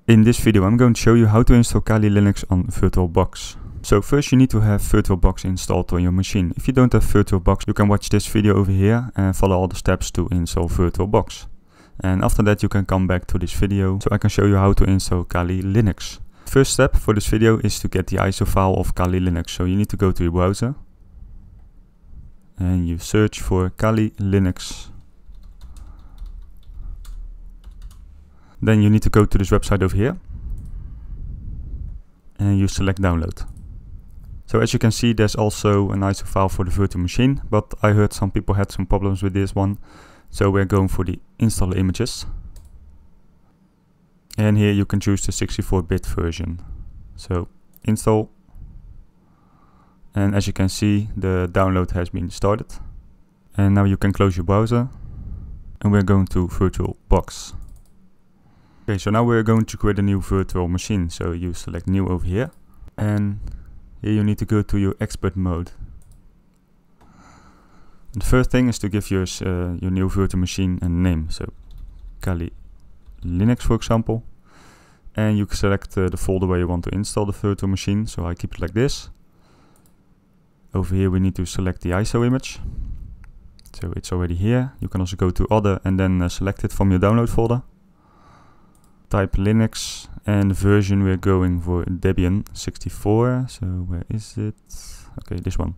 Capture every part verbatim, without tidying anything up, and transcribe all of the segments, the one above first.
In this video I'm going to show you how to install Kali Linux on VirtualBox. So first you need to have VirtualBox installed on your machine. If you don't have VirtualBox, you can watch this video over here and follow all the steps to install VirtualBox. And after that you can come back to this video so I can show you how to install Kali Linux. First step for this video is to get the I S O file of Kali Linux. So you need to go to your browser and you search for Kali Linux. Then you need to go to this website over here and you select download. So as you can see, there's also an I S O file for the virtual machine, but I heard some people had some problems with this one. So we're going for the install images. And here you can choose the sixty-four bit version. So install. And as you can see, the download has been started. And now you can close your browser. And we're going to VirtualBox. Okay, so now we're going to create a new virtual machine. So you select new over here. And here you need to go to your expert mode. And the first thing is to give your, uh, your new virtual machine a name. So Kali Linux, for example. And you can select uh, the folder where you want to install the virtual machine. So I keep it like this. Over here we need to select the I S O image. So it's already here. You can also go to other and then uh, select it from your download folder. Type Linux and the version we're going for Debian sixty-four. So where is it? Okay, this one.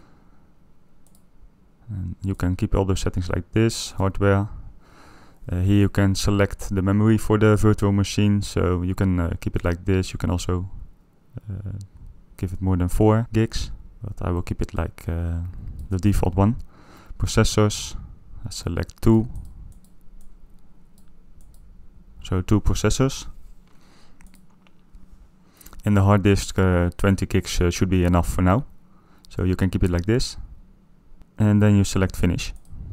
And you can keep all the settings like this. Hardware. Uh, here you can select the memory for the virtual machine. So you can uh, keep it like this. You can also uh, give it more than four gigs. But I will keep it like uh, the default one. Processors. I select two. So two processors. And the hard disk, uh, twenty gigs uh, should be enough for now. So you can keep it like this. And then you select finish.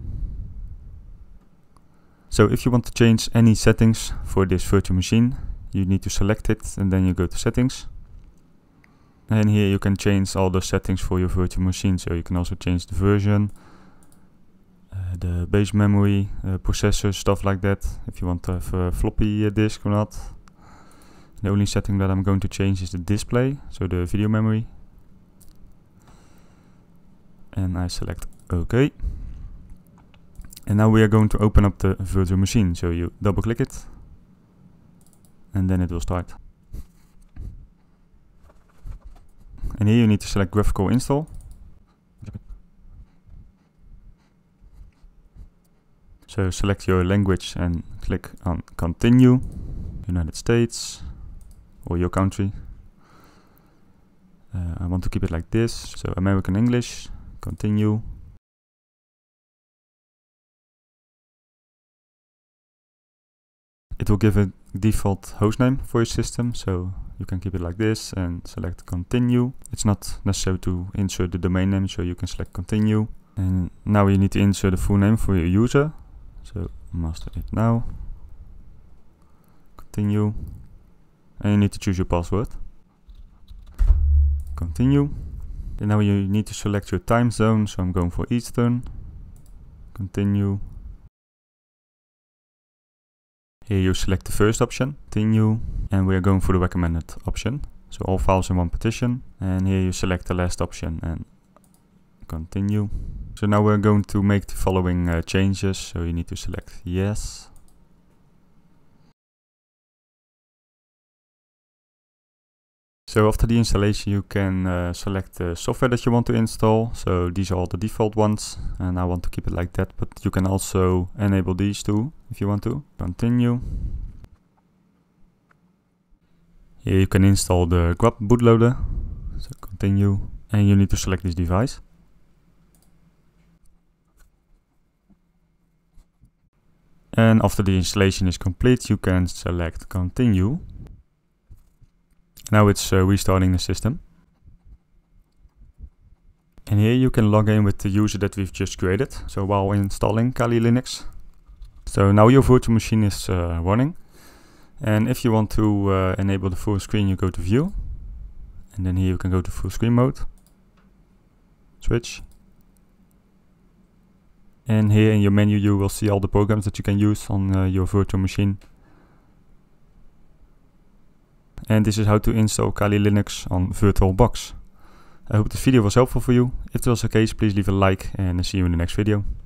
So if you want to change any settings for this virtual machine, you need to select it and then you go to settings. And here you can change all the settings for your virtual machine. So you can also change the version, uh, the base memory, uh, processor, stuff like that. If you want to have a floppy uh, disk or not. The only setting that I'm going to change is the display, so the video memory. And I select OK. And now we are going to open up the virtual machine. So you double click it and then it will start. And here you need to select graphical install. So select your language and click on continue. United States or your country. Uh, I want to keep it like this. So American English, continue. It will give a default hostname for your system, so you can keep it like this and select continue. It's not necessary to insert the domain name, so you can select continue. And now you need to insert the full name for your user. So master it now. Continue. And you need to choose your password. Continue. And now you need to select your time zone, so I'm going for Eastern. Continue. Here you select the first option, continue, and we are going for the recommended option. So all files in one partition, and here you select the last option and continue. So now we're going to make the following uh, changes, so you need to select yes. So after the installation you can uh, select the software that you want to install. So these are all the default ones and I want to keep it like that, but you can also enable these too if you want to. Continue. Here you can install the grub bootloader. So continue. And you need to select this device. And after the installation is complete you can select continue. Now it's uh, restarting the system. And here you can log in with the user that we've just created. So while installing Kali Linux. So now your virtual machine is uh, running. And if you want to uh, enable the full screen, you go to view. And then here you can go to full screen mode. Switch. And here in your menu you will see all the programs that you can use on uh, your virtual machine. And this is how to install Kali Linux on VirtualBox. I hope this video was helpful for you. If it was the case, please leave a like and see you in the next video.